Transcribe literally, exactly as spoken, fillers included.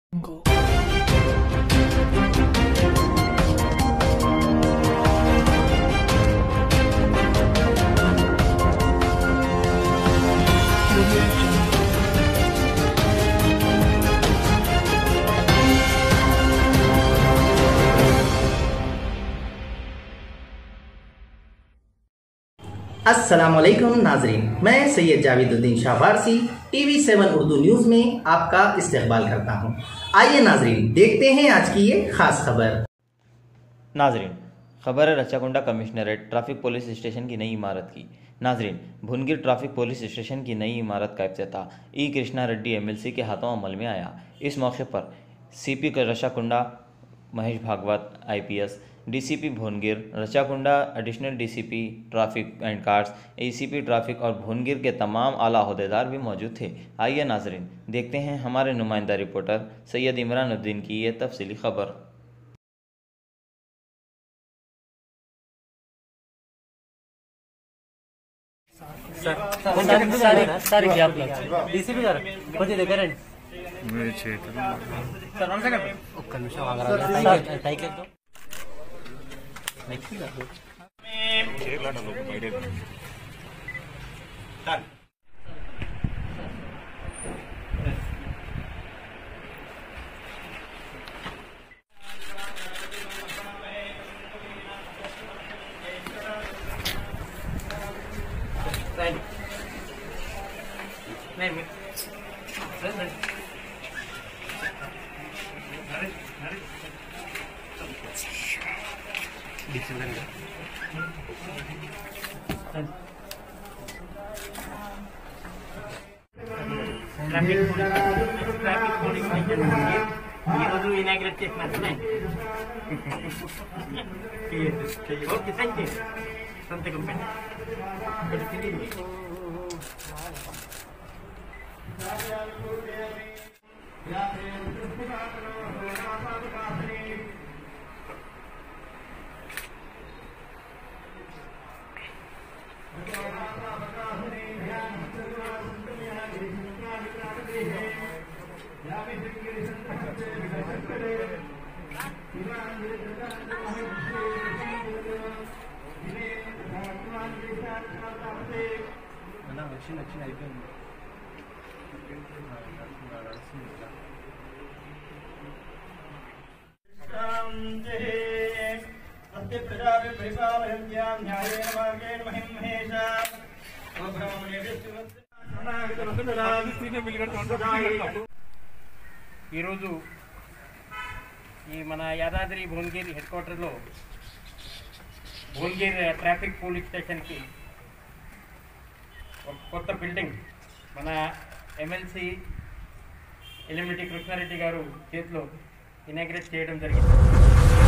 अस्सलामुअलैकुम नाजरीन, मैं Syed Javeduddin Shah Farsi TV seven Urdu news में आपका इस्तकबाल करता हूं। आइए नाजरीन, देखते हैं आज की ये खास खबर। नाजरीन, खबर है Rachakonda commissionerate traffic police station की नई इमारत की। नाजरीन, भुनगिर ट्रैफिक पुलिस स्टेशन की नई इमारत का इफ्तेताह ई कृष्णा रेड्डी एमएलसी के हाथों अमल में आया। इस मौके पर CP Rachakonda Mahesh Bhagwat IPS, DCP Bhongir, Rachakonda additional DCP traffic and cards, ACP traffic और भोंगिर के तमाम आला अहदेदार भी मौजूद थे। आइए नाजरीन, देखते हैं हमारे नुमाइंदा रिपोर्टर सैयद इमरान की ये तफसीली खबर। इनाग्रेट చేస్తున్నారు ఓకే థాంక్యూ సంతకం పెట్టి ఈరోజు ఈ మన యాదాద్రి భోంగిర్ హెడ్ క్వార్టర్లో భోంగిర్ ట్రాఫిక్ పోలీస్ స్టేషన్కి ఒక కొత్త బిల్డింగ్ మన ఎమ్మెల్సీ ఎలిమినేటి కృష్ణారెడ్డి గారు చేతిలో ఇనాగ్రేట్ చేయడం జరిగింది।